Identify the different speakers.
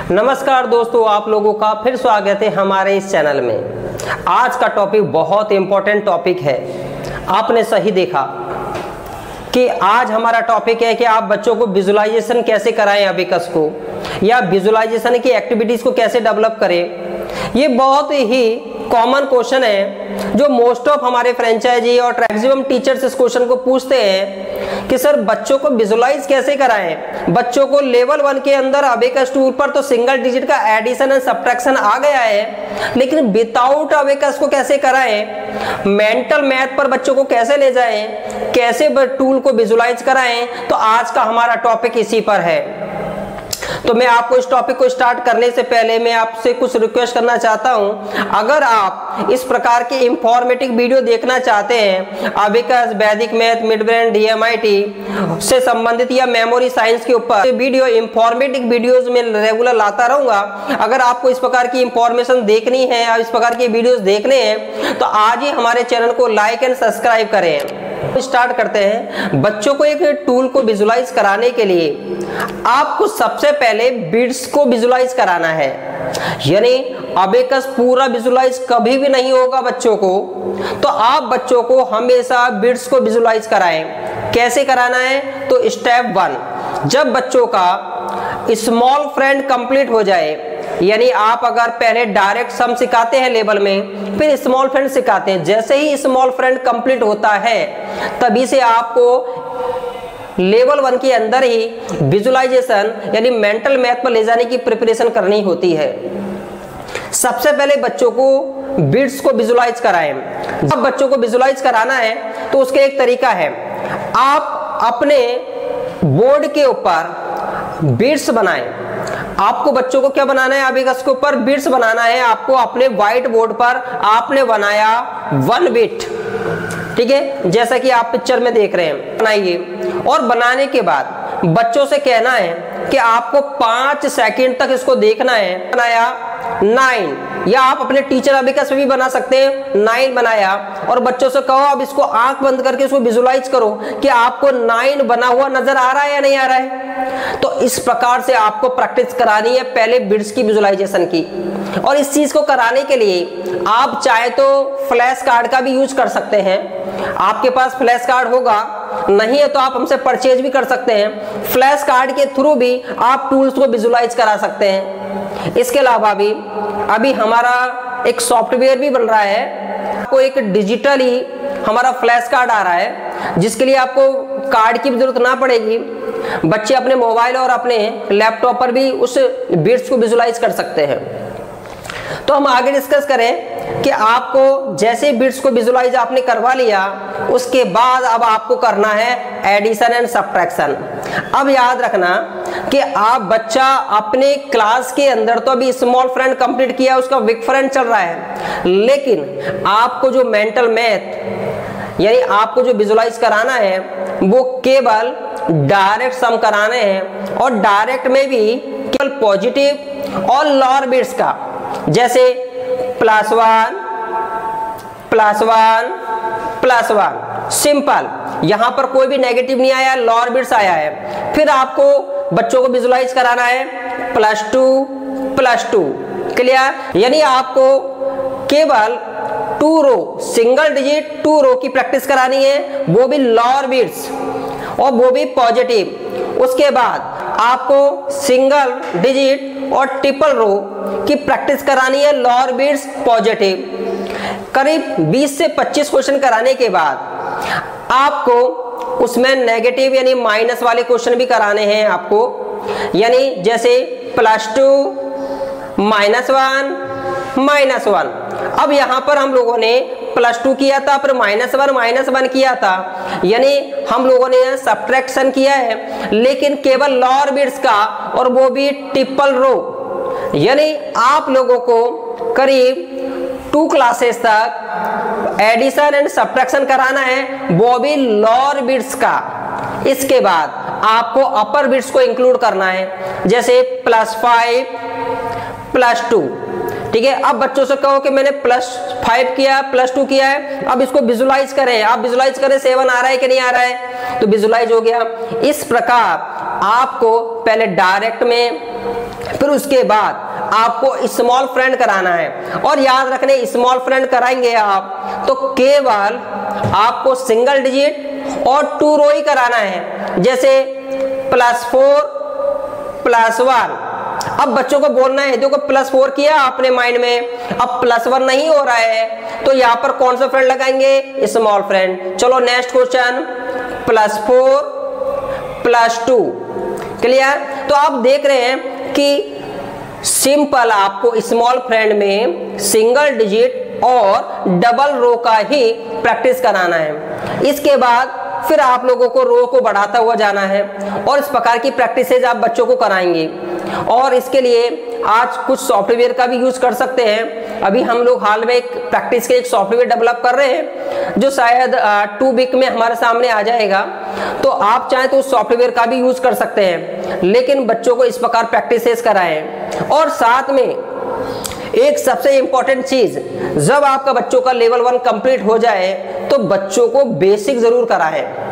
Speaker 1: नमस्कार दोस्तों, आप लोगों का फिर स्वागत है हमारे इस चैनल में। आज का टॉपिक बहुत इंपॉर्टेंट टॉपिक है। आपने सही देखा कि आज हमारा टॉपिक है कि आप बच्चों को विजुअलाइजेशन कैसे कराएं अबेकस को, या विजुअलाइजेशन की एक्टिविटीज को कैसे डेवलप करें। ये बहुत ही कॉमन क्वेश्चन है जो मोस्ट ऑफ हमारे फ्रेंचाइजी और मैक्सिमम टीचर्स इस क्वेश्चन को पूछते हैं कि सर बच्चों को विजुअलाइज कैसे कराएं। बच्चों को लेवल 1 के अंदर अबेकस टूल पर तो सिंगल डिजिट का एडिशन एंड सब्ट्रैक्शन आ गया है, लेकिन विदाउट अबेकस को कैसे कराएं, मेंटल मैथ पर बच्चों को कैसे ले जाएं, कैसे टूल को विजुअलाइज कराएं। तो आज का हमारा टॉपिक इसी पर है। तो मैं आपको इस टॉपिक को स्टार्ट करने से पहले मैं आपसे कुछ रिक्वेस्ट करना चाहता हूं। अगर आप इस प्रकार के इंफॉर्मेटिव वीडियो देखना चाहते हैं, अबेकस, वैदिक मैथ, मिड ब्रेन, DMIT से संबंधित या मेमोरी साइंस के ऊपर वीडियो इंफॉर्मेटिव वीडियोस में रेगुलर लाता रहूंगा। अगर आपको इस प्रकार की इंफॉर्मेशन देखनी है या इस प्रकार के वीडियोस देखने हैं तो आज ही हमारे चैनल को लाइक एंड सब्सक्राइब करें। स्टार्ट करते हैं। बच्चों को एक टूल को विजुअलाइज कराने के लिए आपको सबसे पहले बिट्स को विजुअलाइज कराना है, यानी अबेकस पूरा विजुअलाइज कभी भी नहीं होगा बच्चों को। तो आप बच्चों को हमेशा बिट्स को विजुअलाइज कराएं। कैसे कराना है? तो स्टेप 1, जब बच्चों का स्मॉल फ्रेंड कंप्लीट हो जाए, यानी आप अगर पहले डायरेक्ट सम सिखाते हैं लेवल में, फिर स्मॉल फ्रेंड सिखाते हैं, जैसे ही स्मॉल फ्रेंड कंप्लीट होता है तभी से आपको लेवल 1 के अंदर ही विजुअलाइजेशन यानी मेंटल मैथ पर ले जाने की प्रिपरेशन करनी होती है। सबसे पहले बच्चों को बिट्स को विजुअलाइज कराएं। जब बच्चों को विजुअलाइज कराना है तो उसका एक तरीका है, आप अपने बोर्ड के ऊपर बिट्स बनाएं। आपको बच्चों को क्या बनाना है? अबेकस के ऊपर बिट्स बनाना है। आपको अपने व्हाइट बोर्ड पर आपने बनाया 1 बिट, ठीक है, जैसा कि आप पिक्चर में देख रहे हैं। बनाइए और बनाने के बाद बच्चों से कहना है कि आपको 5 सेकंड तक इसको देखना है। बनाया 9, या आप अपने टीचर अबेकस में भी बना सकते हैं। 9 बनाया और बच्चों से कहो अब इसको आंख बंद करके इसको विजुअलाइज करो कि आपको 9 बना हुआ नजर आ रहा है या नहीं आ रहा है। तो इस प्रकार से आपको प्रैक्टिस करानी है पहले बिट्स की विजुअलाइजेशन की। और इस चीज को कराने के लिए आप चाहे तो फ्लैश कार्ड का भी यूज कर सकते हैं। आपके पास फ्लैश कार्ड होगा, नहीं है तो आप हमसे परचेज भी कर सकते हैं। फ्लैश कार्ड के थ्रू भी आप टूल्स को विजुअलाइज करा सकते हैं। इसके अलावा भी अभी हमारा एक सॉफ्टवेयर भी बन रहा है। आपको एक डिजिटली हमारा फ्लैश कार्ड आ रहा है, जिसके लिए आपको कार्ड की जरूरत ना पड़ेगी। बच्चे अपने मोबाइल और अपने लैपटॉप पर भी उस बिट्स को विजुअलाइज कर सकते हैं। तो हम आगे डिस्कस करें कि आपको जैसे बिट्स को विजुअलाइज आपने करवा लिया, उसके बाद अब आपको करना है एडिशन एंड सब्ट्रैक्शन। अब याद रखना कि आप बच्चा अपने क्लास के अंदर तो अभी स्मॉल फ्रेंड कंप्लीट किया, उसका बिग फ्रेंड चल रहा है, लेकिन आपको जो मेंटल मैथ यानी आपको जो विजुअलाइज कराना है वो केवल डायरेक्ट सम कराने हैं, और डायरेक्ट में भी केवल पॉजिटिव और लोअर बिट्स का, जैसे +1 +1 +1, सिंपल। यहां पर कोई भी नेगेटिव नहीं आया, लोअर बिट्स आया है। फिर आपको बच्चों को विजुअलाइज कराना है +2 +2, क्लियर। यानी आपको केवल 2 रो, सिंगल डिजिट 2 रो की प्रैक्टिस करानी है, वो भी लोअर बिट्स और वो भी पॉजिटिव। उसके बाद आपको सिंगल डिजिट और ट्रिपल रो की प्रैक्टिस करानी है, लोअर बिट्स पॉजिटिव। करीब 20 से 25 क्वेश्चन कराने के बाद आपको उसमें नेगेटिव यानी माइनस वाले क्वेश्चन भी कराने हैं आपको, यानी जैसे +2 -1 -1। अब यहां पर हम लोगों ने +2 किया था, फिर -1 -1 किया था, यानी हम लोगों ने सब्ट्रैक्शन किया है, लेकिन केवल लोअर बिट्स का, और वो भी ट्रिपल रो। यानी आप लोगों को करीब 2 क्लासेस तक एडिशन एंड सब्ट्रैक्शन कराना है, वो भी लोअर बिट्स का। इसके बाद आपको अपर बिट्स को इंक्लूड करना है, जैसे +5 +2, ठीक है। अब बच्चों से कहो कि मैंने +5 किया, +2 किया है, अब इसको विजुअलाइज करें। आप विजुअलाइज करें 7 आ रहा है कि नहीं आ रहा है, तो विजुअलाइज हो गया। इस प्रकार आपको पहले डायरेक्ट में, फिर फिर उसके बाद आपको स्मॉल फ्रेंड कराना है। और याद रखने, स्मॉल फ्रेंड कराएंगे आप तो केवल आपको सिंगल डिजिट और 2 रो ही कराना है, जैसे +4 +1। अब बच्चों को बोलना है, देखो +4 किया आपने माइंड में, अब +1 नहीं हो रहा है तो यहाँ पर कौन सा फ्रेंड लगाएंगे, स्मॉल फ्रेंड। चलो नेक्स्ट क्वेश्चन, +4 +2। क्लियर? तो आप देख रहे हैं कि सिंपल आपको स्मॉल फ्रेंड में सिंगल डिजिट और डबल रो का ही प्रैक्टिस कराना है। इसके बाद फिर आप लोगों को रो को बढ़ाता हुआ जाना है और इस प्रकार की प्रैक्टिसेज आप बच्चों को कराएंगे। और इसके लिए आज कुछ सॉफ्टवेयर का भी यूज कर सकते हैं। अभी हम लोग हाल में एक प्रैक्टिस के एक सॉफ्टवेयर डेवलप कर रहे हैं जो शायद 2 वीक में हमारे सामने आ जाएगा, तो आप चाहें तो उस सॉफ्टवेयर का भी यूज कर सकते हैं। लेकिन बच्चों को इस प्रकार प्रैक्टिसेस कराएं। और साथ में एक सबसे इंपॉर्टेंट चीज, जब आपका बच्चों का लेवल 1 कंप्लीट हो जाए तो बच्चों को बेसिक जरूर कराएं।